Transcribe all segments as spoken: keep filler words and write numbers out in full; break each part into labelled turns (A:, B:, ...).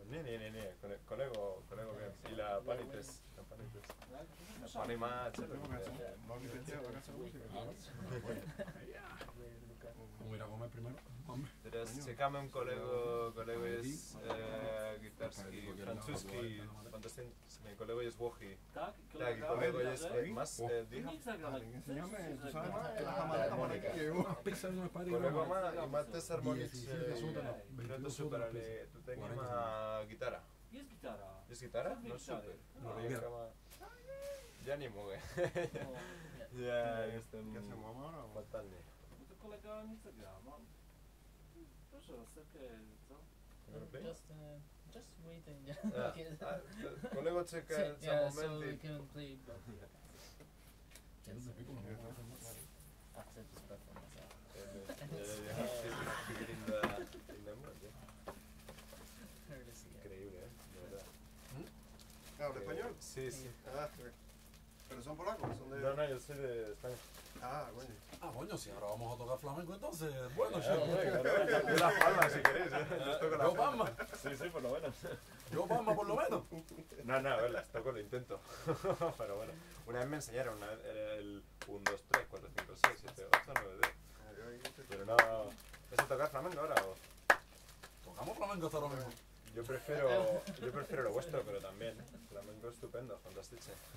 A: Nie, nie, nie, nie, kole, kolego, kolego wiem. I la panites, la panites. La pani ma celo.
B: Vamos a ir a comer primero. Hombre.
A: Teraz czekamy, kolego, kolego jest e, gitarski, francuski, fantastycznie, kolego jest Włochy.
C: Tak?
A: Tak, i kolego jest más, e, dicha.
C: Nic nagrali.
D: Enséñame, tú sabes más, la harmónica que yo.
B: Pizza no es para ir.
A: Kolego ma, ima też harmonicznie,
B: diecisiete
A: no to super, ale tutaj nie ma gitara.
C: Jest gitara.
A: Jest gitara?
C: Są
A: No
C: gitary.
A: super.
C: No.
A: No, jaka ma... Ja nie mogę.
C: No,
A: Ja jestem
D: ¿Qué hacemos? ¿Vamos ahora o...?
A: fatalny.
C: no to kolega nic zagra. Mam. Proszę, rozsypkę, co?
E: Just, uh, just waiting.
A: A,
E: Okay.
A: a, to kolego czeka za
E: Yeah, so
A: moment
E: we
A: i...
E: can play, but
B: ¿Quieres de pico?
E: after this performance.
A: Increíble, ¿eh? De verdad.
D: ¿Habla español?
A: Sí, sí.
D: Ah, pero son polacos, son de...
A: No, no, yo soy de España.
D: Ah, bueno.
B: Ah, coño, si ahora vamos a tocar flamenco entonces. Bueno,
A: Ah,
B: chef.
A: hombre, claro, yo- yo las palmas si queréis, ¿eh? Yo toco las
B: Yo palma.
A: Sí, sí, por lo menos.
B: Yo palma por lo menos.
A: No, no, a ver, las toco, lo intento. Pero bueno, una vez me enseñaron, una vez era el uno, dos, tres, cuatro, cinco, seis, siete, ocho, nueve, diez.
D: Ah, yo ahí estoy-
A: Pero no... ¿Es a tocar flamenco ahora o...?
B: Tocamos flamenco hasta ahora mismo.
A: Yo prefiero, yo prefiero lo vuestro, pero también. Flamenco estupendo, fantástico.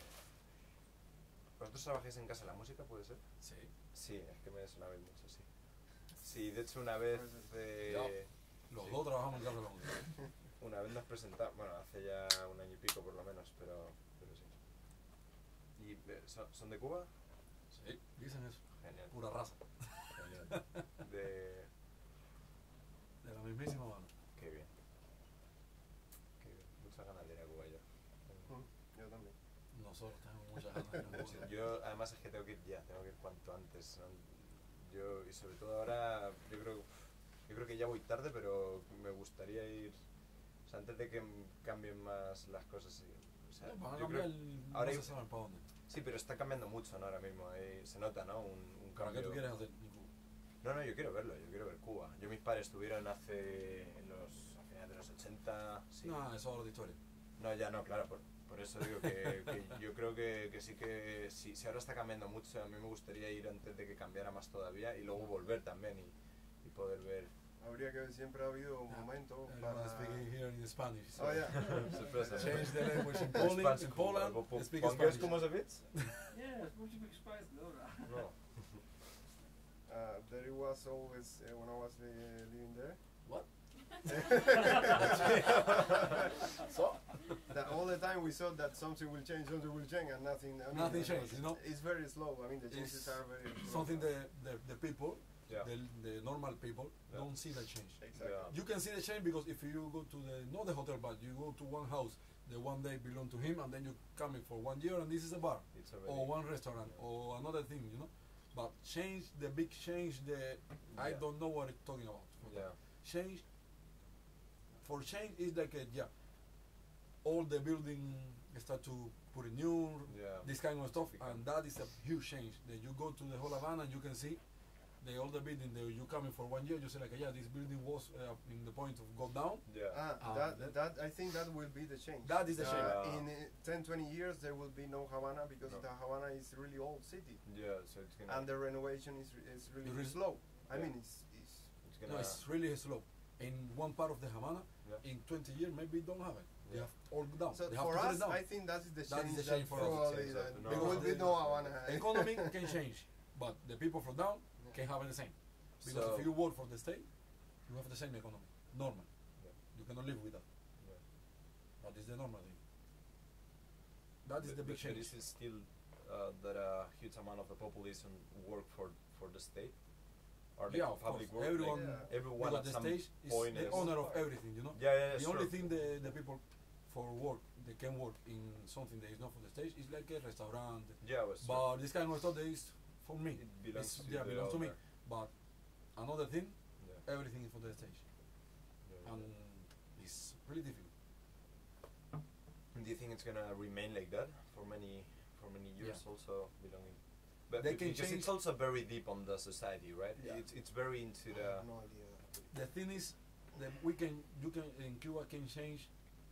A: ¿Vosotros trabajáis en casa de la música, puede ser?
B: Sí.
A: Sí, es que me sonaba mucho, sí. Sí, de hecho una vez... Eh,
B: Los
A: sí,
B: dos trabajamos en casa de la música.
A: una vez nos presentamos, bueno, hace ya un año y pico por lo menos, pero, pero sí. ¿Y eh, son, son de Cuba?
B: Sí, dicen eso.
A: Genial,
B: Pura raza.
A: genial. De...
B: De la mismísima mano.
A: Qué bien. Qué bien. Muchas ganas de ir a Cuba yo.
D: Mm, yo también.
B: Nosotros tenemos muchas ganas de ir a
A: Sí,
B: Cuba.
A: yo además es que tengo que ir ya, tengo que ir cuanto antes. ¿No? Yo, y sobre todo ahora, yo creo, yo creo que ya voy tarde, pero me gustaría ir, o sea, antes de que m- cambien más las cosas. Sí, o sea,
B: No, van a
A: yo creo-
B: cambiar el...
A: ahora
B: no
A: hay-
B: se sabe para dónde.
A: sí, pero está cambiando mucho, ¿no? Ahora mismo, eh, se nota, ¿no? Un, un
B: ¿Para
A: cambio.
B: qué tú quieres hacer en Cuba?
A: No, no, yo quiero verlo, yo quiero ver Cuba. Yo mis padres estuvieron hace, en los, a finales de los ochenta, sí.
B: No, eso es otra historia.
A: No, ya no, claro, por, por eso digo que, que yo creo que, que sí que si, si ahora está cambiando mucho, a mí me gustaría ir antes de que cambiara más todavía y luego volver también y, y poder ver.
D: Habría que ver, siempre ha habido un momento
B: I'm
D: para...
B: gonna speak here in Spanish.
D: Oh, yeah.
A: Sorpresa.
B: Change the language in Poland, in Poland, speak
A: Po
B: Spanish.
A: angielsku może być?
C: Nie, spróbujmy hiszpański, dobra.
A: No.
D: Uh, there was always, uh, when I was uh, living there,
B: What?
D: so that all the time we thought that something will change, something will change, and nothing. I mean,
B: Nothing
D: uh,
B: changed, you know?
D: It's very slow. I mean, the changes
B: It's
D: are very slow.
B: Something the, the, the people,
A: Yeah.
B: the, the normal people,
A: Yeah.
B: don't see the change.
D: Exactly.
A: Yeah.
B: You can see the change because if you go to the, not the hotel, but you go to one house, the one day belong to him, and then you come in for one year, and this is a bar,
A: It's already,
B: or one restaurant, or another thing, you know? But change, the big change, the, I
A: Yeah.
B: don't know what it's talking about. for that.
A: yeah.
B: Change, for change is like, a, yeah, all the building start to put in new,
A: Yeah.
B: this kind of stuff,
A: Become-
B: and that is a huge change. Then you go to the whole Havana and you can see the older building. The, you come in for one year, you say like, yeah, this building was uh, in the point of go down.
A: Yeah.
D: Ah,
B: Ah,
D: that,
B: that-
D: that I think that will be the change.
B: That is the
D: Uh,
B: change.
A: Yeah.
D: In uh, ten, twenty years, there will be no Havana because
A: No.
D: the Havana is really old city,
A: Yeah, so it's gonna,
D: and the renovation is re- is really
B: Really-
D: slow. I
A: Yeah.
D: mean, it's, it's
A: it's
B: No,
A: gonna,
B: it's really slow. In one part of the Havana,
A: Yeah.
B: in twenty years, maybe don't have it. They
A: Yeah.
B: have all down.
D: so
B: they have
D: for
B: to put
D: us.
B: it down.
D: I think that is the
B: That is
D: change.
B: the change for us.
D: probably
A: Change
D: that
A: that-
D: there
A: no.
D: will be no Havana.
B: Economy can change, but the people from down can have it the same. Because
A: So-
B: if you work for the state, you have the same economy, normal.
A: Yeah.
B: You cannot live with that.
A: Yeah.
B: But it's the normal thing. That is
A: But-
B: the big
A: but
B: change.
A: This is still uh, that a huge amount of the population work for for the state. Or the
B: Yeah, of
A: public
B: course.
A: work.
B: Everyone,
A: like,
D: Yeah.
A: everyone
B: because
A: at
B: the
A: some
B: state is
A: point
B: the
A: is-
B: owner of everything, you know.
A: Yeah, yeah, yeah,
B: The
A: sure.
B: only thing the, the people for work, they can work in something that is not for the state, is like a restaurant.
A: Yeah, it was true.
B: But this kind of stuff that is for me.
A: It belongs
B: It's-
A: to
B: yeah,
A: the
B: belongs to me.
A: owner.
B: But another thing,
A: Yeah.
B: everything is for the state.
A: Yeah, yeah.
B: And it's really difficult.
A: And do you think it's gonna remain like that for many for many years?
B: Yeah.
A: Also belonging. But
B: They
A: be-
B: can
A: because
B: change-
A: it's also very deep on the society, right?
D: Yeah.
A: It's it's very into
D: I
A: the
D: have no idea.
B: The thing is, the, we can you can in Cuba can change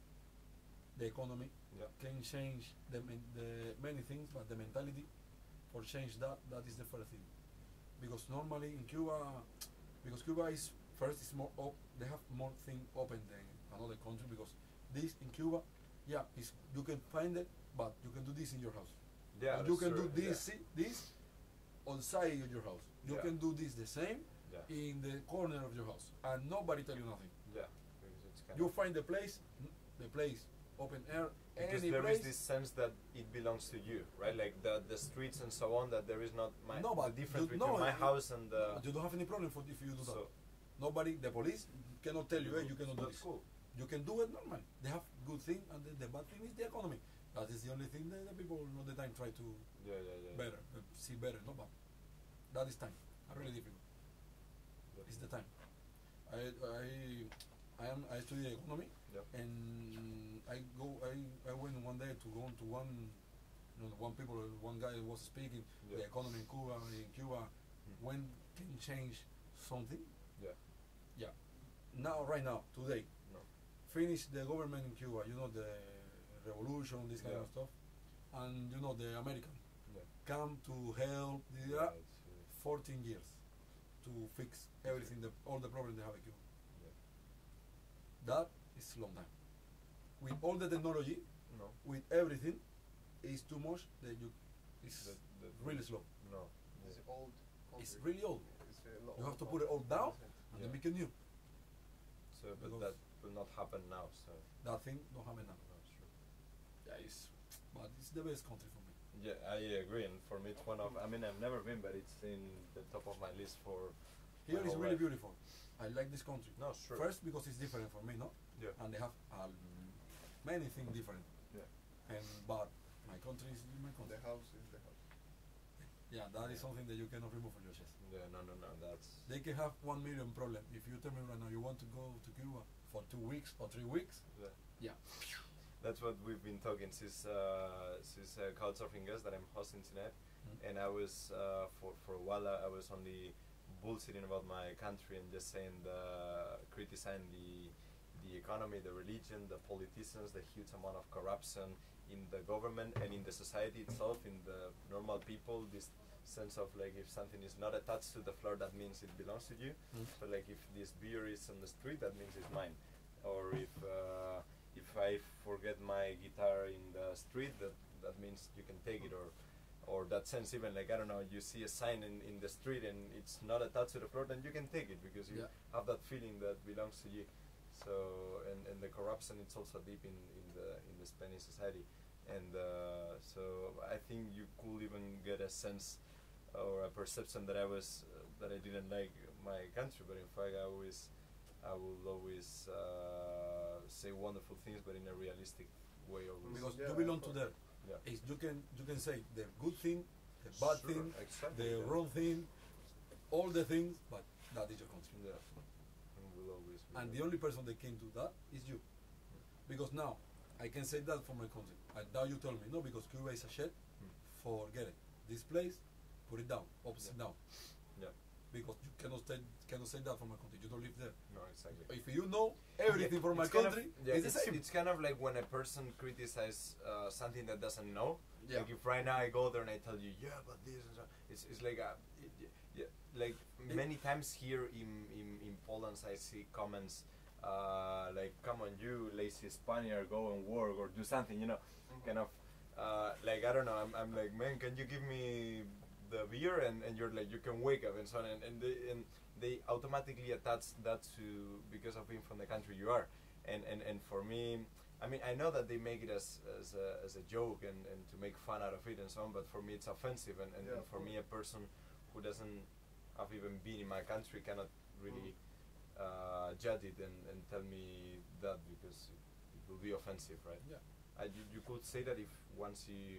B: the economy,
A: Yeah.
B: can change the men- the many things, but the mentality for change that that is the first thing. Because normally in Cuba, because Cuba is first is more op, they have more thing open than another country because this in Cuba, yeah, is you can find it, but you can do this in your house.
A: Yeah,
B: Or you
A: that's
B: can
A: true,
B: do this si- this on side of your house. You
A: Yeah.
B: can do this the same
A: Yeah,
B: in the corner of your house, and nobody tell you nothing.
A: yeah, because it's kind
B: You
A: of
B: find the place, n- the place, open air,
A: because
B: any
A: there
B: place.
A: is this sense that it belongs to you, right? Like the the streets and so on. That there is not my
B: No,
A: the
B: but
A: difference
B: you-
A: between
B: no,
A: my
B: it-
A: house and the.
B: you don't have any problem for if you do that.
A: So
B: Nobody, the police cannot tell you, hey, you cannot do
A: that's
B: this.
A: cool.
B: You can do it normal. They have good thing, and the, the bad thing is the economy. That is the only thing that the people all the time try to
A: Yeah, yeah, yeah.
B: better, uh, see better. No, but that is time. Are really difficult.
A: Yeah.
B: It's the time. I I I am I study economy,
A: Yep.
B: and I go I, I went one day to go to one you know, one people one guy was speaking the
A: Yeah.
B: economy in Cuba in Cuba
A: Mhm.
B: when can change something.
A: Yeah.
B: Yeah. Now right now today
A: No.
B: finish the government in Cuba. You know the revolution, this kind
A: Yeah.
B: of stuff, and you know the American
A: Yeah.
B: come to help. The,
A: Yeah, it's, uh,
B: fourteen years to fix everything, the, all the problems they have in Cuba.
A: yeah.
B: That is long time. With all the technology,
A: No.
B: with everything, it's too much that you, it's
A: The, the,
B: really slow.
A: No.
D: It's old
B: It's
D: country.
B: really old.
D: It's a lot
B: You
D: of
B: have to
D: old
B: put it all down
D: country.
B: and
A: Yeah.
B: then make it new.
A: So, but
B: Because-
A: that will not happen now. So.
B: That thing don't happen now.
A: No, sure.
B: Yeah, it's, but it's the best country for me.
A: Yeah, I agree, and for me it's one of. I mean, I've never been, but it's in the top of my list for.
B: Here
A: my
B: is
A: whole
B: really
A: life.
B: beautiful. I like this country.
A: No, sure.
B: First because it's different for me, no?
A: Yeah.
B: And they have um, many things different.
A: Yeah.
B: And but my country is my
D: The
B: country.
D: house is the house.
B: Yeah, that is
A: Yeah.
B: something that you cannot remove from your chest.
A: Yeah, no, no, no. That's.
B: They can have one million problem. If you tell me right now you want to go to Cuba for two weeks or three weeks,
A: Yeah.
B: yeah.
A: That's what we've been talking since uh, since uh, Couchsurfing guest that I'm hosting tonight,
B: Mm.
A: and I was uh, for for a while I I was only bullshitting about my country and just saying the criticizing the the economy, the religion, the politicians, the huge amount of corruption in the government and in the society itself, in the normal people. This sense of like if something is not attached to the floor, that means it belongs to you.
B: Mm.
A: So like if this beer is on the street, that means it's mine. Or if uh, if I forget my guitar in the street, that that means you can take it. Or or that sense even like I don't know, you see a sign in, in the street and it's not attached to the floor, then you can take it because you
B: Yeah.
A: have that feeling that belongs to you. So and, and the corruption it's also deep in, in the in the Spanish society. And uh, so I think you could even get a sense or a perception that I was uh, that I didn't like my country, but in fact I always I will always uh, say wonderful things, but in a realistic way. Always.
B: Because
D: Yeah,
B: you belong
D: of
B: to
D: course.
B: there.
A: Yeah.
B: It's, you can you can say the good thing, the bad
A: Sure,
B: thing,
A: exactly,
B: the
A: yeah.
B: wrong thing, all the things, but that is your country.
A: Yeah, and will always be
B: And
A: there.
B: the only person that can do that is you. Because now I can say that for my country. And now you tell me no, because Cuba is a shit.
A: Hmm.
B: Forget it. This place, put it down, upside
A: Yeah.
B: down.
A: Yeah.
B: Because you cannot say cannot say that for my country. You don't live there.
A: No, exactly.
B: If you know everything
A: Yeah,
B: from my
A: it's kind of-
B: country,
A: yeah,
B: it's
A: it's,
B: the same.
A: it's kind of like when a person criticizes uh, something that doesn't know.
B: Yeah.
A: Like if right now I go there and I tell you, yeah, but this and so, it's it's like a, it, yeah, like
B: It-
A: many times here in, in in Poland I see comments uh, like, come on, you lazy Spaniard, go and work or do something, you know, kind of uh, like I don't know. I'm I'm like, man, can you give me the beer? And, and you're like, you can wake up and so on, and and they, and they automatically attach that to because of being from the country you are, and and, and for me, I mean, I know that they make it as as a, as a joke and, and to make fun out of it and so on, but for me it's offensive, and, and,
D: Yeah,
A: and
D: of
A: for me a
D: course.
A: person who doesn't have even been in my country cannot really uh, judge it and, and tell me that because it, it will be offensive, right?
B: Yeah.
A: Uh, you, you could say that if once you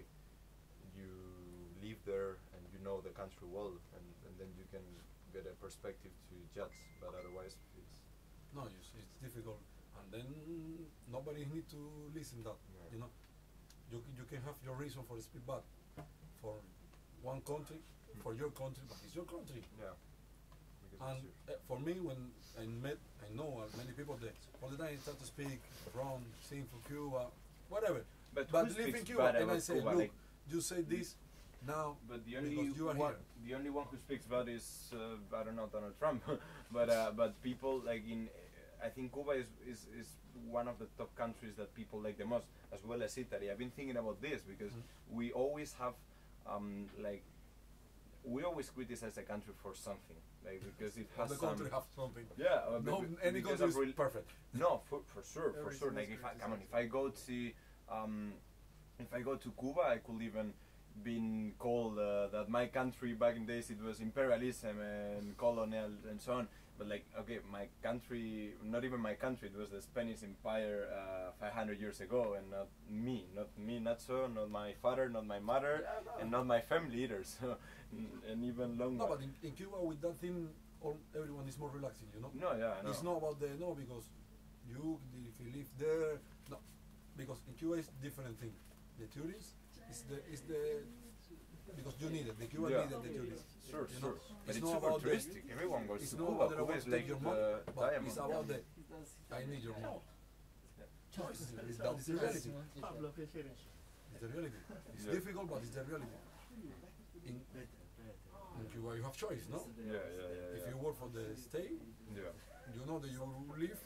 A: you live there and you know the country well, and, and then you can get a perspective to judge, but otherwise it's
B: No, it's, it's difficult, and then nobody need to listen that.
A: Yeah.
B: You know, you c- you can have your reason for speak bad for one country, for your country, but it's your country.
A: yeah. que
B: And
A: sí.
B: uh, for me, when I met, I know uh, many people that all the time I start to speak wrong, sing for Cuba, whatever.
F: But,
B: But
F: who
B: live in
F: speaks
B: Cuba,
F: bad
B: and I
F: about
B: say,
F: Cuba?
B: look,
F: Like,
B: you say this now
F: but the only
B: because you are
F: one,
B: here.
F: the only one who speaks bad is uh, I don't know, Donald Trump, but uh, but people like in, I think Cuba is, is is one of the top countries that people like the most, as well as Italy. I've been thinking about this because
B: Mhm.
F: we always have um, like we always criticize a country for something, like because it
B: All
F: has
B: the
F: some.
B: country have something.
F: Yeah, uh,
B: No,
F: be- be-
B: any
F: because
B: country
F: of
B: is
F: real-
B: perfect.
F: No, for, for sure, for
D: Everything
F: sure.
D: is
F: Like if I come on,
D: criticized.
F: if I go to, um, if I go to Cuba, I could even been called uh, that my country back in days it was imperialism and colonial and so on. But like, okay, my country, not even my country, it was the Spanish Empire uh, five hundred years ago, and not me, not me, not so, not my father, not my mother,
B: Yeah, no.
F: and not my family either. So, n- and even longer.
B: No, but in, in Cuba with that thing, all, everyone is more relaxing, you know.
F: No, yeah, I know.
B: It's not about the no because you if you live there, no, because in Cuba is different thing. The tourists is the is the because you need it. The Cuban
F: Yeah.
B: needed the tourists.
F: Sure,
B: You
F: sure.
B: know,
F: But
B: it's
F: it's
B: not
F: super
B: about the-
F: touristic. Everyone goes
B: It's
F: to
B: not
F: Cuba.
B: about the
F: Cuba
B: want
F: is
B: to take
F: like
B: your money,
F: the
B: but
F: diamond.
B: it's about the I need your money. Choice. It's, that is the reality.
C: Pablo, ¿qué quieres?
B: It's the reality. It's
F: Yeah.
B: difficult, but it's the reality. In, in Cuba, you have choice, no?
F: Yeah, yeah, yeah.
B: If
F: yeah.
B: you work for the state,
F: Yeah.
B: you know that you live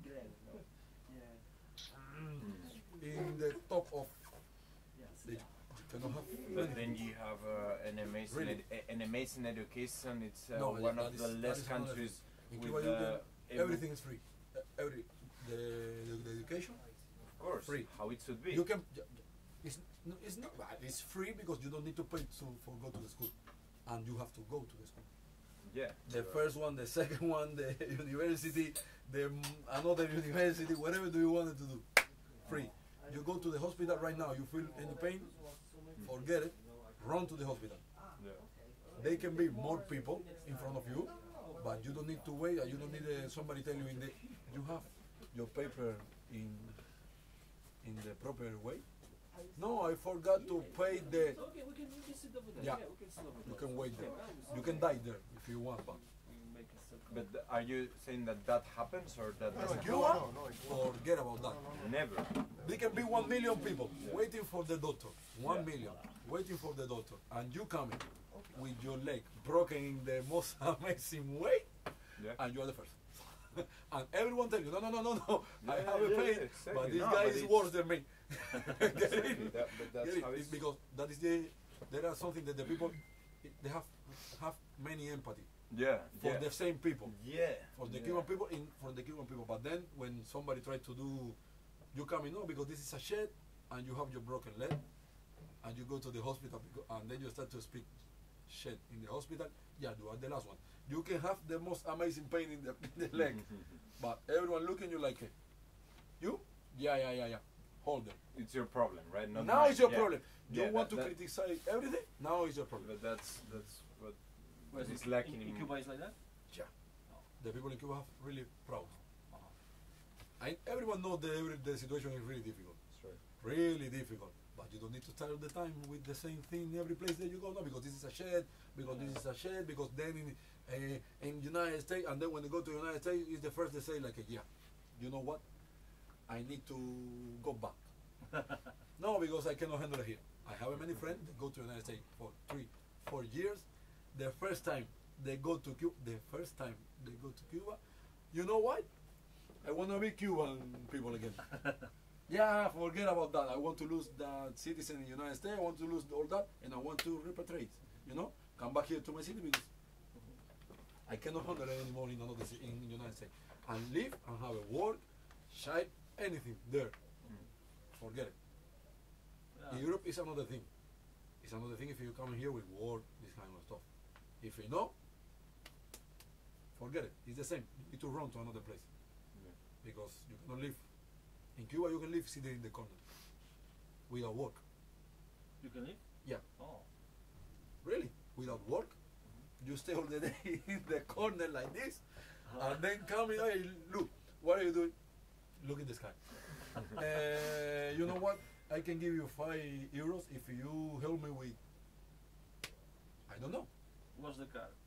B: in the top of the. You cannot have
F: But then
B: anything.
F: you have uh, an amazing,
B: Really?
F: ed- a- an amazing education. It's uh,
B: No,
F: one
B: that
F: of
B: is-
F: the
B: that
F: less
B: is another
F: countries
B: In
F: with
B: Cuba, you
F: uh,
B: can,
F: ev-
B: everything is free. Uh, every the, the, the education,
F: Of course,
B: free.
F: how it should be.
B: you can. It's, no, it's not bad. It's free because you don't need to pay to for go to the school, and you have to go to the school.
F: Yeah.
B: The
F: Uh,
B: first one, the second one, the university, the mm, another university, whatever do you want to do, free. You go to the hospital right now. You feel any pain, forget it. Run to the hospital.
F: Yeah.
B: They can be more people in front of you, but you don't need to wait. And you don't need uh, somebody tell you in the. You have your paper in in the proper way. No, I forgot to pay the.
C: Okay, we can, we can sit over there.
B: Yeah.
C: we can sit over
B: You
C: there.
B: can wait there.
C: Yeah,
B: You can die there if you want, but
C: we can make it so
F: But th- are you saying that that happens or that
D: No,
F: doesn't
D: no,
B: you
D: no,
B: are?
D: no, no, it
B: forget about that.
F: Never.
B: There can be one million people
F: Yeah.
B: waiting for the doctor. One
F: Yeah.
B: million waiting for the doctor, and you coming with your leg broken in the most amazing way,
F: Yeah.
B: and you are the first. And everyone tell you, no, no, no, no, no, I
F: Yeah,
B: have a
F: yeah,
B: pain,
F: yeah, exactly.
B: but this
F: No,
B: guy
F: but
B: is
F: it's-
B: worse than me. Get
F: Exactly,
B: it?
F: that- but that's
B: Get it?
F: how
B: It's
F: it's-
B: because that is the there are something that the people they have have many empathy
F: Yeah.
B: for
F: yeah.
B: the same people.
F: Yeah.
B: For the
F: yeah.
B: Cuban people, in for the Cuban people. But then when somebody tries to do, you come in, no, because this is a shed, and you have your broken leg, and you go to the hospital, because, and then you start to speak shit in the hospital. Yeah, you are the last one. You can have the most amazing pain in the, in the leg, but everyone looking you like, hey, you? Yeah, yeah, yeah, yeah. Hold them.
F: It's your problem, right? Not
B: Now
F: mine.
B: it's your
F: Yeah.
B: problem. You
F: Yeah,
B: want
F: that-
B: to
F: that-
B: criticize everything? Now it's your problem.
F: But that's that's what
C: Where's
F: is
C: it?
F: lacking
C: in,
F: in,
C: in Cuba is like that?
B: Yeah. The people in Cuba are really proud. I, everyone knows that every, the situation is really difficult.
F: Sorry.
B: Really difficult. But you don't need to start all the time with the same thing every place that you go. No, because this is a shed, because this is a shed, because then in uh, in United States, and then when they go to United States, it's the first they say like, yeah, you know what? I need to go back. No, because I cannot handle it here. I have many friends that go to United States for three, four years. The first time they go to Cuba, the first time they go to Cuba, you know what? I want to be Cuban people again. Yeah, forget about that. I want to lose that citizen in the United States. I want to lose all that, and I want to repatriate. You know, come back here to my city because I cannot handle it anymore in another ci- in the United States. And live and have a work, shop, anything there. Forget it.
C: Yeah.
B: In Europe is another thing. It's another thing if you come here with work, this kind of stuff. If you know, forget it. It's the same. You need to run to another place
F: Yeah.
B: because you cannot live. In Cuba, you can live sitting in the corner without work.
C: You can live?
B: Yeah.
C: Oh.
B: Really, without work, you stay all the day in the corner like this, and then come in. Hey, look, what are you doing? Look in the sky. uh, you know what? I can give you five euros if you help me with. I don't know.
C: What's the car?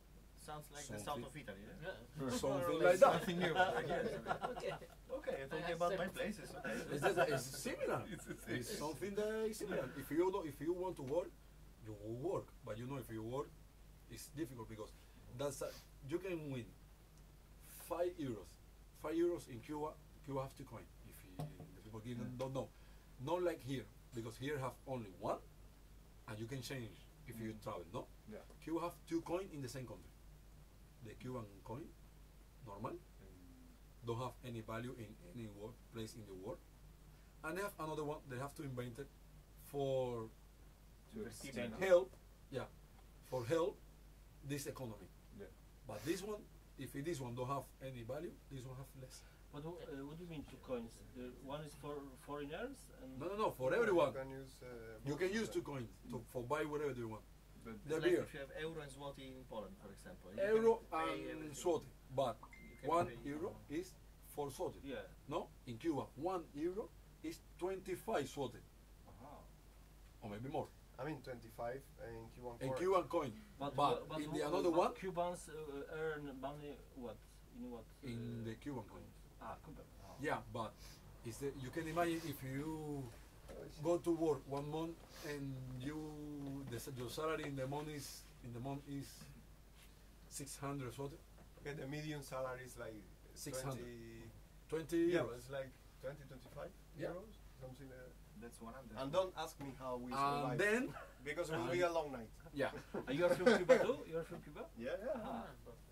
G: sounds like the
B: Something.
G: south of Italy. Eh?
E: Yeah.
B: Something
G: More or
B: like
G: less
B: that.
G: Nothing new. I guess.
E: Okay.
G: Okay, you're talking
E: I
G: about my
E: accept.
G: places. Okay.
B: It's, just, it's similar.
G: It's- it's-
B: It's something that is similar. If you do, if you want to work, you will work. But you know, if you work, it's difficult because that's a, you can win five euros. Five euros in Cuba. Cuba have two coin. If you, the people give them don't know, not like here because here have only one, and you can change if you travel. No,
F: Yeah.
B: Cuba have two coin in the same country. The Cuban coin, normal, don't have any value in any world, place in the world. And they have another one they have to invent it for
F: To extend.
B: help, yeah, for help this economy.
F: Yeah.
B: But this one, if it- this one don't have any value, this one have less.
C: But wh- uh, what do you mean two coins? The one is for foreigners and
B: No, no, no, for everyone.
D: You can use, uh,
B: You
D: both
B: can
D: of
B: use
D: them.
B: two coins to, for buy whatever you want.
F: But
G: It's
B: The
G: like
B: beer,
G: if you have euro and zloty in Poland, for example. You
B: euro
G: can pay
B: and
G: everything.
B: zloty, but
G: You can
B: one
G: pay-
B: euro is four zloty.
C: yeah.
B: No, in Cuba, one euro is twenty-five zloty,
C: Aha.
B: or maybe more.
D: I mean, twenty-five in Cuban
B: In
D: coin.
B: Cuban coin,
C: But,
B: but,
C: wha- but
B: in
C: wha-
B: the another
C: but
B: one,
C: Cubans uh, earn money what? In what?
B: in
C: uh,
B: the Cuban coin.
C: Ah, Cuban. Oh.
B: Yeah, but it's the, you can imagine if you go to work one month and you the, s- your salary in the month is in the month is six hundred zloty,
D: Okay, the median salary is like
B: six hundred.
D: twenty.
B: twenty
D: Yeah,
B: euros.
D: but it's like twenty, twenty-five
B: Yeah.
D: euros, something like that.
G: That's one hundred.
D: And don't ask me how we survive.
B: And then
D: because it will be a long night.
B: yeah,
C: Are you are from Cuba too? You are from Cuba?
D: Yeah, yeah.
C: Ah.
E: But